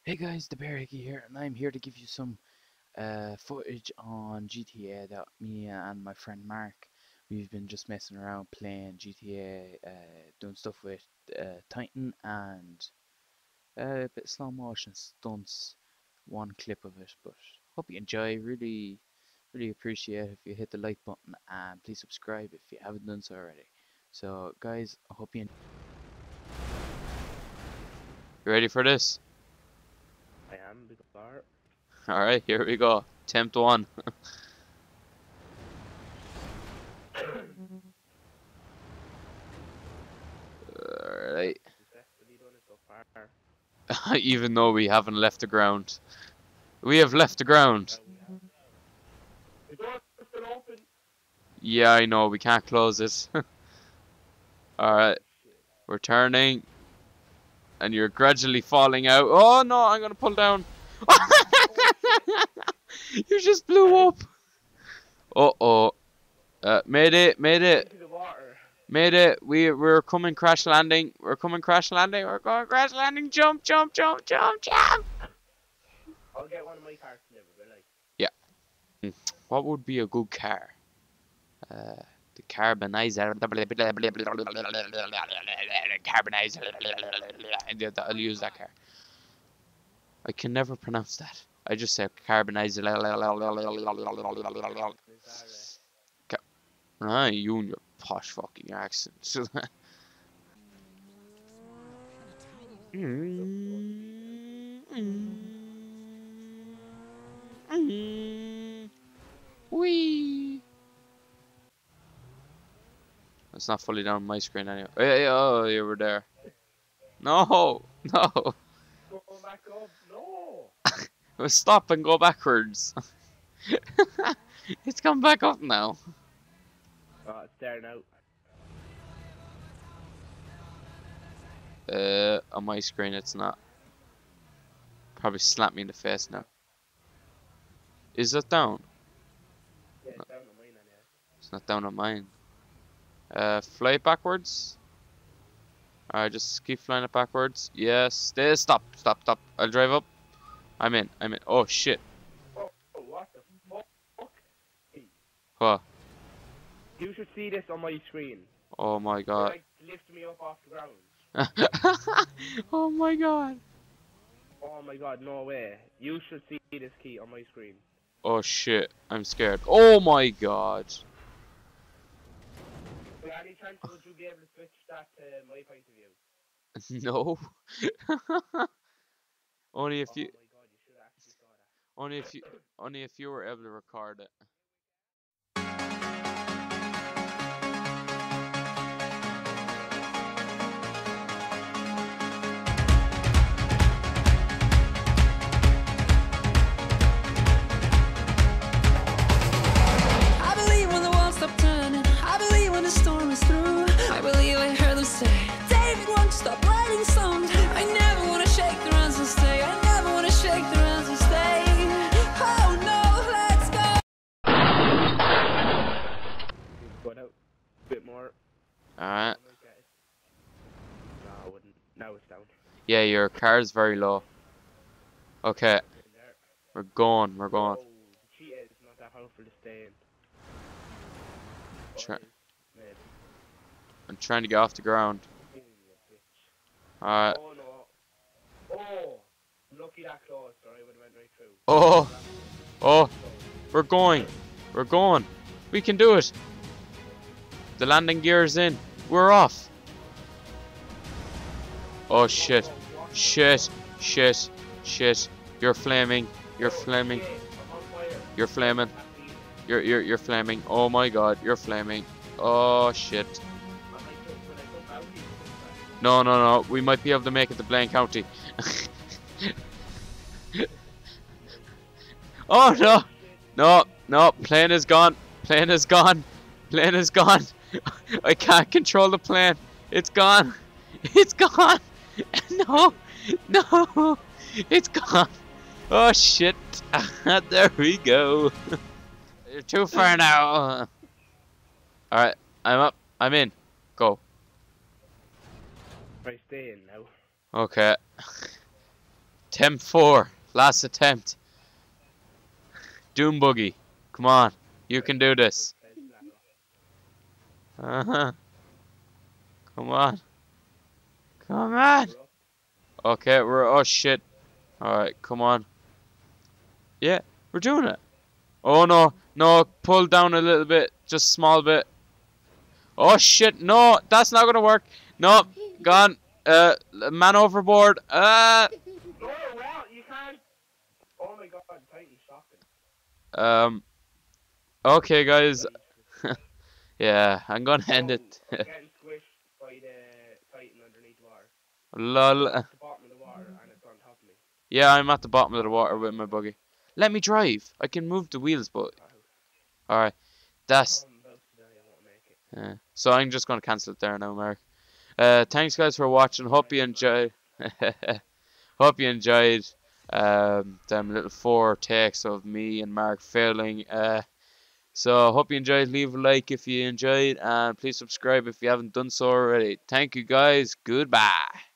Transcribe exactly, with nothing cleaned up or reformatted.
Hey guys, the Bear Hickey here, and I'm here to give you some uh, footage on G T A that me and my friend Mark, we've been just messing around playing G T A, uh, doing stuff with uh, Titan and uh, a bit of slow motion stunts, one clip of it, but hope you enjoy. Really, really appreciate it if you hit the like button, and please subscribe if you haven't done so already. So guys, I hope you enjoy. You ready for this? I am, big bar. Alright, here we go. Attempt one. Alright. Successfully done it so far. Even though we haven't left the ground. We have left the ground. The door's still open. Yeah, I know. We can't close it. Alright. We're turning. And you're gradually falling out. Oh no, I'm gonna pull down. You just blew up. Uh oh. Uh, made it, made it. Into the water. Made it. We we're coming crash landing. We're coming crash landing. We're going crash landing. Jump, jump, jump, jump, jump. I'll get one of my cars delivered, but like. Yeah. What would be a good car? Uh, the carbonizer. Carbonizer. I'll use that car. I can never pronounce that. I just say carbonizer. Ah, you and your posh fucking accent. Wee. It's not fully down my screen anyway. Hey, oh, you were there. No, no. Go back up. No. Stop and go backwards. It's come back up now. Oh, it's there now. Uh, on my screen it's not. Probably slap me in the face now. Is it down? Yeah, it's down on mine anyway. It's not down on mine. Uh, fly it backwards. Alright, just keep flying it backwards. Yes, stay, stop, stop, stop. I'll drive up. I'm in, I'm in. Oh shit. Oh, what the fuck? What? You should see this on my screen. Oh my god. Like, lift me up off the ground. Oh my god. Oh my god, no way. You should see this key on my screen. Oh shit, I'm scared. Oh my god. By any chance would you be able to switch that to my point of view? No. Only if Oh you my god, you should actually saw that. only if you only if you were able to record it. I believe when the walls stop turning. I believe when the storm is through. I believe I heard them say, David, won't stop writing songs. I never wanna shake the hands and stay. I never wanna shake the hands and stay. Oh no, let's go. Go out a bit more. Alright. No, I wouldn't. Now it's down. Yeah, your car's very low. Okay. In there. We're going, we're going. Oh, the cheetah is not that powerful to stay in. Try Or is, maybe. I'm trying to get off the ground. Ooh, you bitch. Alright. Oh no. Oh, lucky that close, or I would have went right through. Oh, oh, we're going. We're going. We can do it. The landing gear is in. We're off. Oh shit. Shit. Shit. Shit. You're flaming. You're flaming. Okay, I'm on fire. You're flaming. Happy. You're you're you're flaming. Oh my god, you're flaming. Oh shit. I might jump when I jump out, you jump back. No, no, no. We might be able to make it to Blaine County. Oh no. No, no. Plane is gone. Plane is gone. Plane is gone. I can't control the plane. It's gone. It's gone. No. No. It's gone. Oh shit. There we go. You're too far now. Alright, I'm up. I'm in. Go. Right, stay in now. Okay. Attempt four. Last attempt. Doom buggy. Come on. You can do this. Uh-huh. Come on. Come on. Okay, we're... Oh, shit. Alright, come on. Yeah, we're doing it. Oh, no. No, pull down a little bit. Just small bit. Oh, shit. No, that's not going to work. No, gone. Uh, man overboard. Uh... No, what? You can't. Oh my god, Titan's shocking. Um... Okay, guys. Yeah, I'm gonna end Oh, it. I'm getting squished by the Titan underneath the water. Lol. It's at the bottom of the water and it's on top of me. Yeah, I'm at the bottom of the water with my buggy. Let me drive. I can move the wheels, but... Alright. That's... I'm about to die, I won't make it. Yeah. So I'm just gonna cancel it there now, Mark. Uh, thanks, guys, for watching. Hope you enjoyed... Hope you enjoyed um, them little four takes of me and Mark failing. Uh, so, hope you enjoyed. Leave a like if you enjoyed. And please subscribe if you haven't done so already. Thank you, guys. Goodbye.